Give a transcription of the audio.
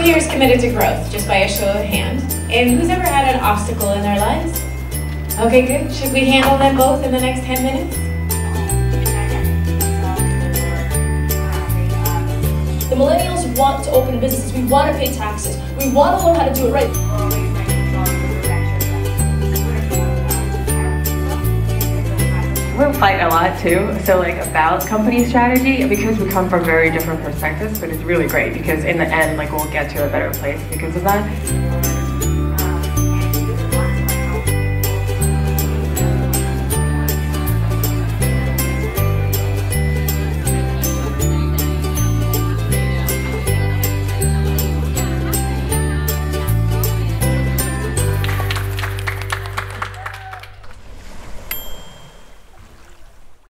here is committed to growth, just by a show of hand? And who's ever had an obstacle in their lives? Okay, good. Should we handle them both in the next 10 minutes? The millennials want to open businesses. We want to pay taxes. We want to learn how to do it right. We're fighting a lot too, so like about company strategy, because we come from very different perspectives, but it's really great because in the end, like we'll get to a better place because of that.